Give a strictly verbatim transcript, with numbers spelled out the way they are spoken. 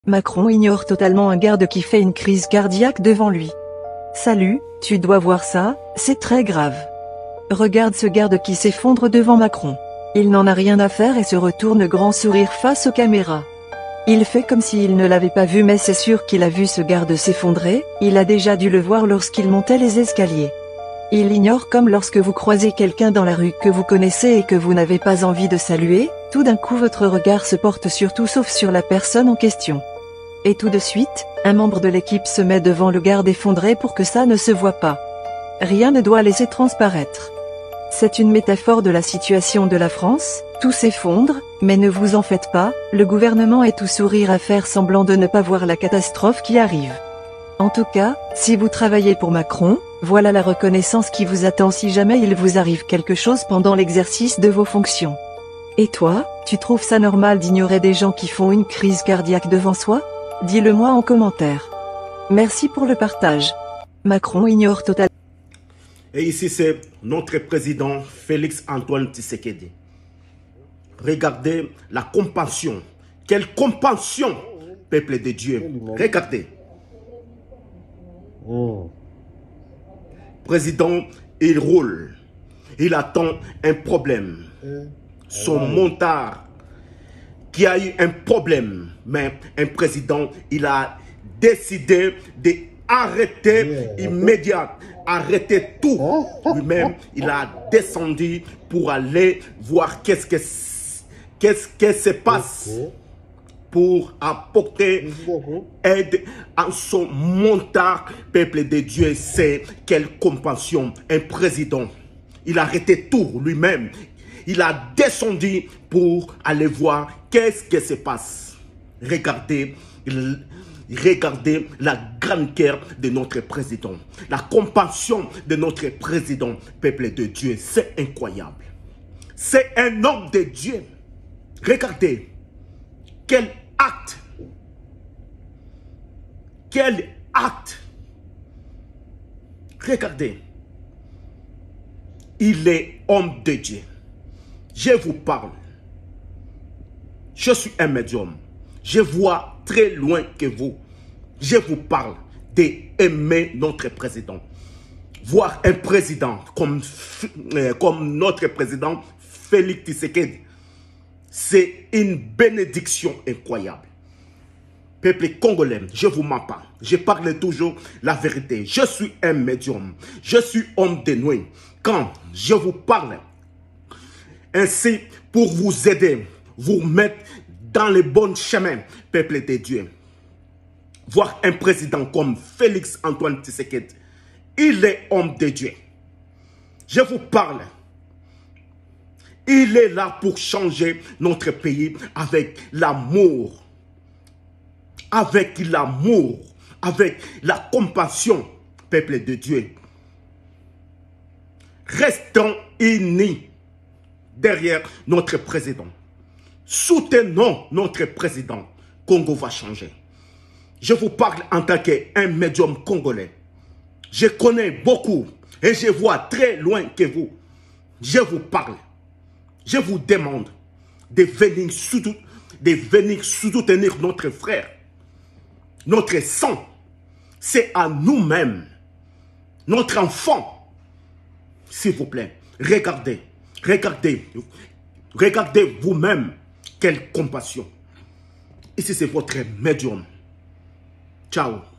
Macron ignore totalement un garde qui fait une crise cardiaque devant lui. Salut, tu dois voir ça, c'est très grave. Regarde ce garde qui s'effondre devant Macron. Il n'en a rien à faire et se retourne grand sourire face aux caméras. Il fait comme s'il ne l'avait pas vu, mais c'est sûr qu'il a vu ce garde s'effondrer, il a déjà dû le voir lorsqu'il montait les escaliers. Il l'ignore comme lorsque vous croisez quelqu'un dans la rue que vous connaissez et que vous n'avez pas envie de saluer, tout d'un coup votre regard se porte sur tout sauf sur la personne en question. Et tout de suite, un membre de l'équipe se met devant le garde effondré pour que ça ne se voit pas. Rien ne doit laisser transparaître. C'est une métaphore de la situation de la France, tout s'effondre, mais ne vous en faites pas, le gouvernement est tout sourire à faire semblant de ne pas voir la catastrophe qui arrive. En tout cas, si vous travaillez pour Macron, voilà la reconnaissance qui vous attend si jamais il vous arrive quelque chose pendant l'exercice de vos fonctions. Et toi, tu trouves ça normal d'ignorer des gens qui font une crise cardiaque devant soi? Dis-le moi en commentaire. Merci pour le partage. Macron ignore totalement. Et ici, c'est notre président Félix Antoine Tshisekedi. Regardez la compassion. Quelle compassion, peuple de Dieu. Regardez. Oh. Président, il roule. Il attend un problème. Son montard qui a eu un problème. Mais un président, il a décidé d'arrêter yeah. immédiatement. Arrêter tout. Lui-même, il a descendu pour aller voir qu'est-ce que qu'est-ce que se passe pour apporter aide à son montard. Peuple de Dieu, c'est quelle compassion. Un président, il a arrêté tout lui-même. Il a descendu pour aller voir qu'est-ce que se passe. Regardez, il, Regardez la grande cœur de notre président. La compassion de notre président, peuple de Dieu. C'est incroyable. C'est un homme de Dieu. Regardez. Quel acte. Quel acte. Regardez. Il est homme de Dieu. Je vous parle. Je suis un médium. Je vois très loin que vous. Je vous parle d'aimer notre président. Voir un président comme, euh, comme notre président Félix Tshisekedi, c'est une bénédiction incroyable. Peuple congolais, je ne vous mens pas. Je parle toujours la vérité. Je suis un médium. Je suis homme de nuit. Quand je vous parle ainsi pour vous aider, vous mettre dans le bon chemin, peuple de Dieu. Voir un président comme Félix Antoine Tshisekedi, il est homme de Dieu. Je vous parle. Il est là pour changer notre pays avec l'amour. Avec l'amour. Avec la compassion, peuple de Dieu. Restons unis derrière notre président. Soutenons notre président. Congo va changer. Je vous parle en tant qu'un médium congolais. Je connais beaucoup et je vois très loin que vous. Je vous parle. Je vous demande de venir, soutenir, de venir soutenir notre frère. Notre sang. C'est à nous-mêmes. Notre enfant. S'il vous plaît, regardez. Regardez. Regardez vous-même. Quelle compassion. Ici, c'est votre médium. Ciao.